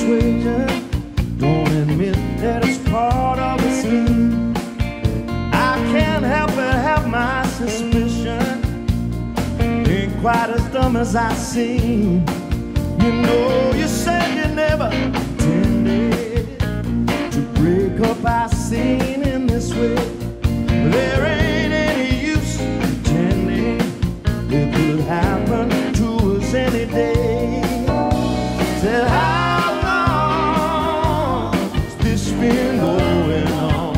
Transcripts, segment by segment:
persuasion. Don't admit that it's part of the scheme. I can't help but have my suspicion. Ain't quite as dumb as I seem. You know, you said you never intended to break up our scene in this way. There ain't any use pretending it could happen to us any day. Said, how long has this been going on?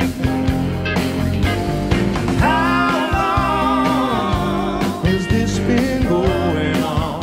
How long has this been going on?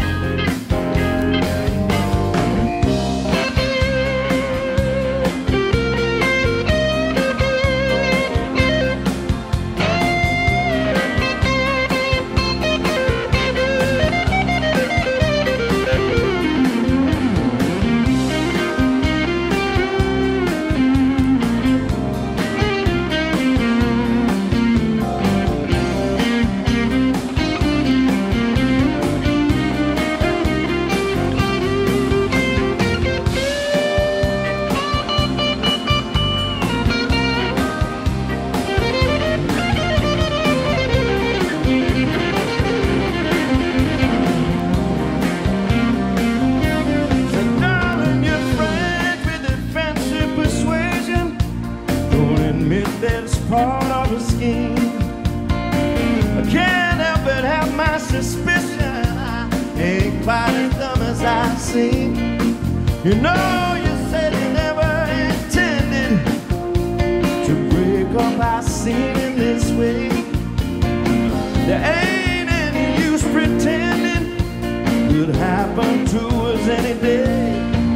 That's part of the scheme. I can't help but have my suspicion. I ain't quite as dumb as I seem. You know, you said you never intended to break up our scene in this way. There ain't any use pretending it could happen to us any day.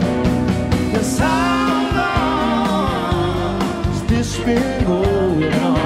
'Cause how long has this been going on?